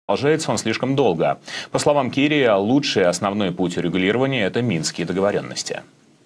Продолжается он слишком долго. По словам Керри, лучший основной путь урегулирования – это минские договоренности.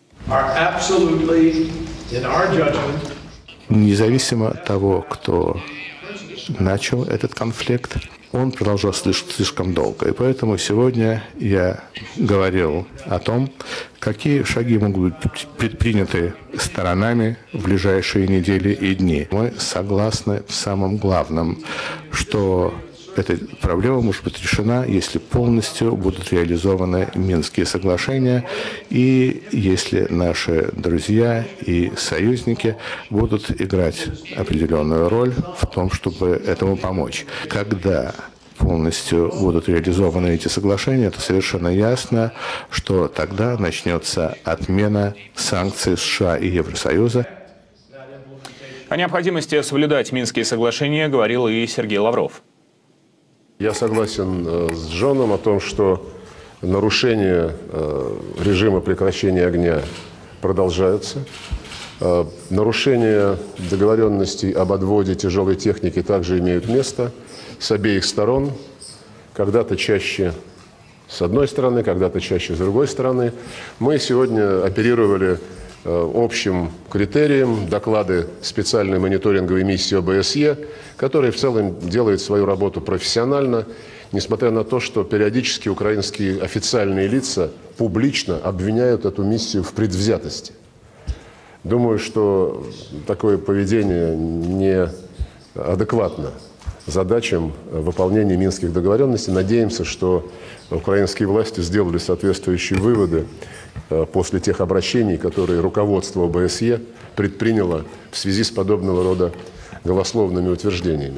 Независимо от того, кто начал этот конфликт, он продолжался слишком долго. И поэтому сегодня я говорил о том, какие шаги могут быть предприняты сторонами в ближайшие недели и дни. Мы согласны в самом главном, что эта проблема может быть решена, если полностью будут реализованы Минские соглашения и если наши друзья и союзники будут играть определенную роль в том, чтобы этому помочь. Когда полностью будут реализованы эти соглашения, то совершенно ясно, что тогда начнется отмена санкций США и Евросоюза. О необходимости соблюдать Минские соглашения говорил и Сергей Лавров. Я согласен с Джоном о том, что нарушения режима прекращения огня продолжаются. Нарушения договоренностей об отводе тяжелой техники также имеют место с обеих сторон. Когда-то чаще с одной стороны, когда-то чаще с другой стороны. Мы сегодня оперировали общим критерием доклады специальной мониторинговой миссии ОБСЕ, которая в целом делает свою работу профессионально, несмотря на то, что периодически украинские официальные лица публично обвиняют эту миссию в предвзятости. Думаю, что такое поведение неадекватно задачам выполнения Минских договоренностей. Надеемся, что украинские власти сделали соответствующие выводы после тех обращений, которые руководство ОБСЕ предприняло в связи с подобного рода голословными утверждениями.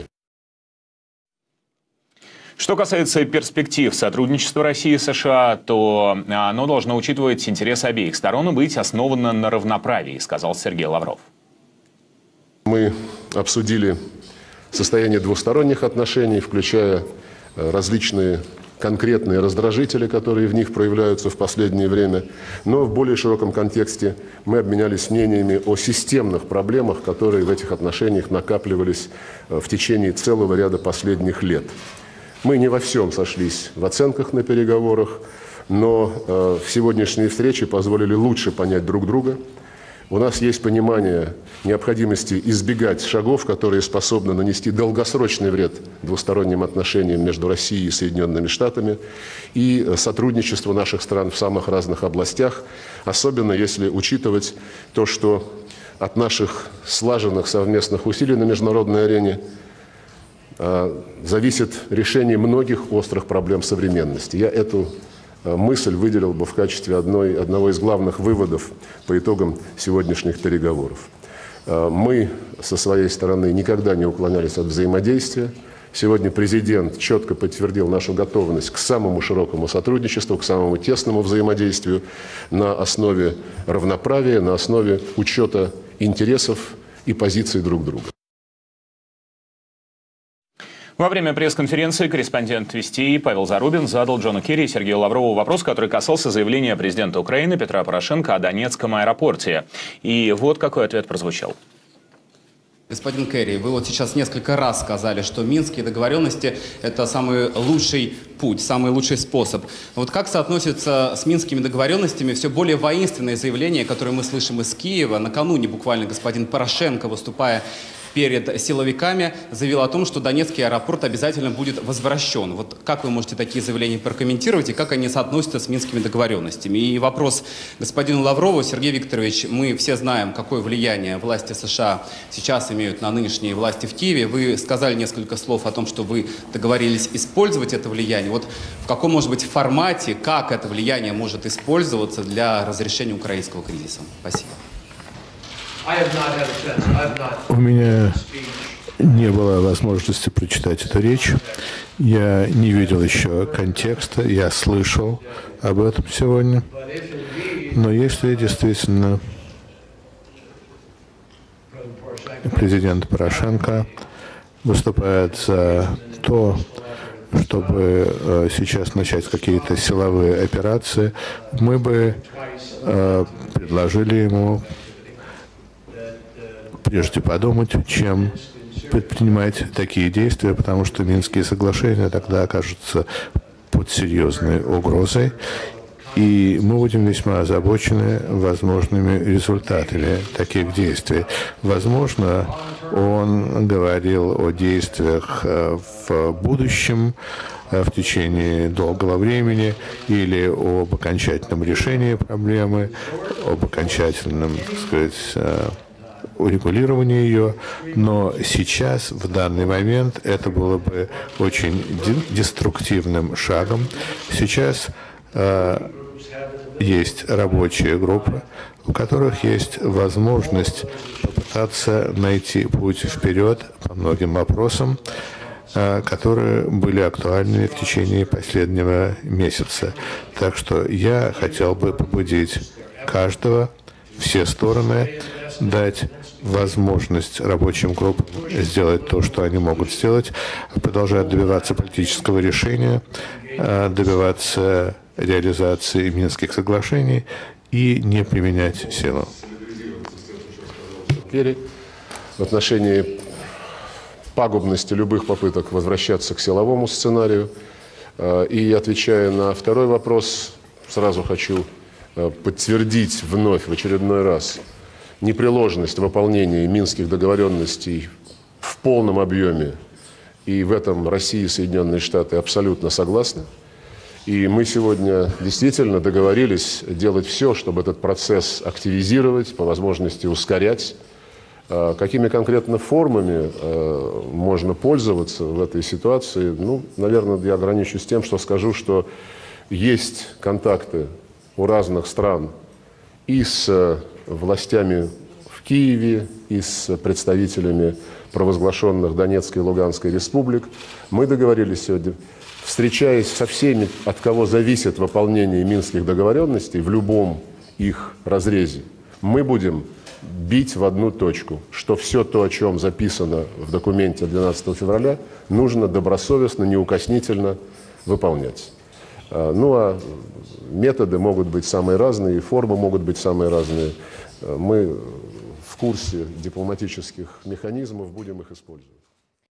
Что касается перспектив сотрудничества России и США, то оно должно учитывать интересы обеих сторон и быть основано на равноправии, сказал Сергей Лавров. Мы обсудили состояние двусторонних отношений, включая различные конкретные раздражители, которые в них проявляются в последнее время. Но в более широком контексте мы обменялись мнениями о системных проблемах, которые в этих отношениях накапливались в течение целого ряда последних лет. Мы не во всем сошлись в оценках на переговорах, но сегодняшние встречи позволили лучше понять друг друга. У нас есть понимание необходимости избегать шагов, которые способны нанести долгосрочный вред двусторонним отношениям между Россией и Соединенными Штатами и сотрудничество наших стран в самых разных областях, особенно если учитывать то, что от наших слаженных совместных усилий на международной арене зависит решение многих острых проблем современности. Я эту мысль выделил бы в качестве одного из главных выводов по итогам сегодняшних переговоров. Мы со своей стороны никогда не уклонялись от взаимодействия. Сегодня президент четко подтвердил нашу готовность к самому широкому сотрудничеству, к самому тесному взаимодействию на основе равноправия, на основе учета интересов и позиций друг друга. Во время пресс-конференции корреспондент «Вестей» Павел Зарубин задал Джону Керри и Сергею Лаврову вопрос, который касался заявления президента Украины Петра Порошенко о Донецком аэропорте. И вот какой ответ прозвучал. Господин Керри, вы вот сейчас несколько раз сказали, что Минские договоренности – это самый лучший путь, самый лучший способ. Но вот как соотносится с Минскими договоренностями все более воинственные заявления, которые мы слышим из Киева? Накануне буквально господин Порошенко, выступая перед силовиками, заявил о том, что Донецкий аэропорт обязательно будет возвращен. Вот как вы можете такие заявления прокомментировать и как они соотносятся с Минскими договоренностями? И вопрос господину Лаврову. Сергей Викторович, мы все знаем, какое влияние власти США сейчас имеют на нынешние власти в Киеве. Вы сказали несколько слов о том, что вы договорились использовать это влияние. Вот в каком, может быть, формате, как это влияние может использоваться для разрешения украинского кризиса? Спасибо. У меня не было возможности прочитать эту речь. Я не видел еще контекста, я слышал об этом сегодня. Но если действительно президент Порошенко выступает за то, чтобы сейчас начать какие-то силовые операции, мы бы предложили ему прежде подумать, чем предпринимать такие действия, потому что Минские соглашения тогда окажутся под серьезной угрозой, и мы будем весьма озабочены возможными результатами таких действий. Возможно, он говорил о действиях в будущем, в течение долгого времени, или об окончательном решении проблемы, об окончательном, так сказать, урегулировании ее, но сейчас, в данный момент, это было бы очень деструктивным шагом. Сейчас есть рабочие группы, у которых есть возможность попытаться найти путь вперед по многим вопросам, которые были актуальны в течение последнего месяца. Так что я хотел бы побудить каждого, все стороны, дать возможность рабочим группам сделать то, что они могут сделать, продолжать добиваться политического решения, добиваться реализации Минских соглашений и не применять силу. В отношении пагубности любых попыток возвращаться к силовому сценарию. И отвечая на второй вопрос, сразу хочу подтвердить вновь, в очередной раз, непреложность выполнения Минских договоренностей в полном объеме. И в этом Россия и Соединенные Штаты абсолютно согласны. И мы сегодня действительно договорились делать все, чтобы этот процесс активизировать, по возможности ускорять. Какими конкретно формами можно пользоваться в этой ситуации? Ну, наверное, я ограничусь тем, что скажу, что есть контакты у разных стран и с властями в Киеве, и с представителями провозглашенных Донецкой и Луганской республик. Мы договорились сегодня, встречаясь со всеми, от кого зависит выполнение Минских договоренностей, в любом их разрезе, мы будем бить в одну точку, что все то, о чем записано в документе 12 февраля, нужно добросовестно, неукоснительно выполнять. Ну а методы могут быть самые разные, формы могут быть самые разные. Мы в курсе дипломатических механизмов, будем их использовать.